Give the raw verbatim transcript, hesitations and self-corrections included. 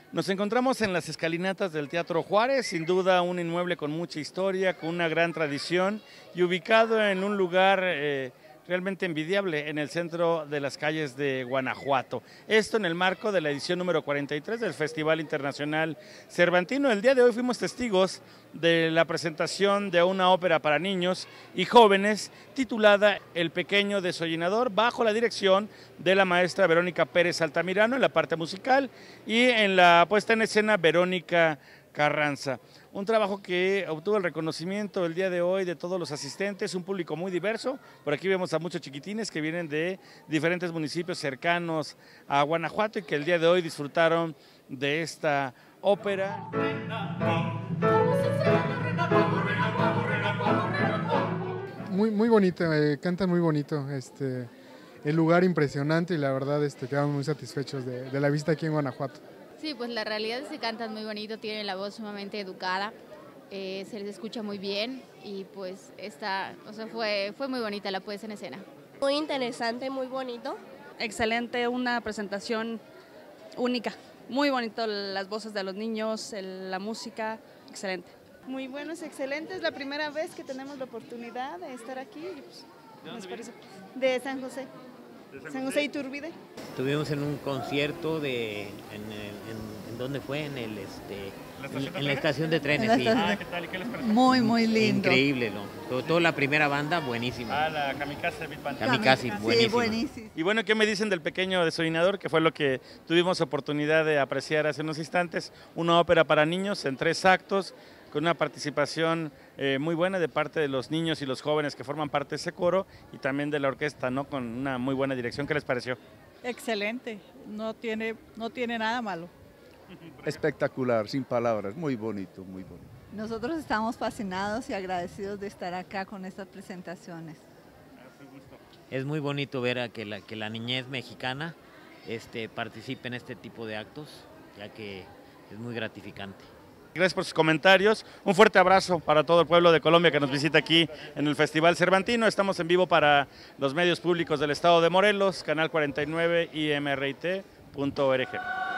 Nos encontramos en las escalinatas del Teatro Juárez, sin duda un inmueble con mucha historia, con una gran tradición y ubicado en un lugar eh, realmente envidiable en el centro de las calles de Guanajuato. Esto en el marco de la edición número cuarenta y tres del Festival Internacional Cervantino. El día de hoy fuimos testigos de la presentación de una ópera para niños y jóvenes titulada El Pequeño Desollinador, bajo la dirección de la maestra Verónica Pérez Altamirano en la parte musical y en la puesta en escena Verónica Carranza. Un trabajo que obtuvo el reconocimiento el día de hoy de todos los asistentes, un público muy diverso. Por aquí vemos a muchos chiquitines que vienen de diferentes municipios cercanos a Guanajuato y que el día de hoy disfrutaron de esta ópera. Muy, muy bonito, eh, cantan muy bonito, este, el lugar impresionante y la verdad este, quedamos muy satisfechos de, de la visita aquí en Guanajuato. Sí, pues la realidad es que cantan muy bonito, tienen la voz sumamente educada, eh, se les escucha muy bien y pues esta, o sea, fue, fue muy bonita la puesta en escena. Muy interesante, muy bonito. Excelente, una presentación única, muy bonito las voces de los niños, el, la música, excelente. Muy bueno, es excelente, es la primera vez que tenemos la oportunidad de estar aquí. Pues, ¿De dónde parece? De San José, ¿De San San José? José Iturbide. Estuvimos en un concierto de, en, en, en ¿dónde fue? En el este, ¿La en la estación de trenes, sí. Ah, ¿qué tal? ¿Y qué les pareció? Muy, muy lindo. Increíble, ¿no? Todo, toda la primera banda, buenísima. Ah, la Kamikaze Beat Band. Kamikaze, buenísima. Sí, buenísimo. Y bueno, ¿qué me dicen del Pequeño Desollinador? Que fue lo que tuvimos oportunidad de apreciar hace unos instantes. Una ópera para niños en tres actos, con una participación eh, muy buena de parte de los niños y los jóvenes que forman parte de ese coro y también de la orquesta, ¿no? Con una muy buena dirección. ¿Qué les pareció? Excelente, no tiene, no tiene nada malo. Espectacular, sin palabras, muy bonito, muy bonito. Nosotros estamos fascinados y agradecidos de estar acá con estas presentaciones. Es muy bonito ver a que la, que la niñez mexicana este, participe en este tipo de actos, ya que es muy gratificante. Gracias por sus comentarios. Un fuerte abrazo para todo el pueblo de Colombia que nos visita aquí en el Festival Cervantino. Estamos en vivo para los medios públicos del estado de Morelos, Canal cuarenta y nueve y M R I T punto org.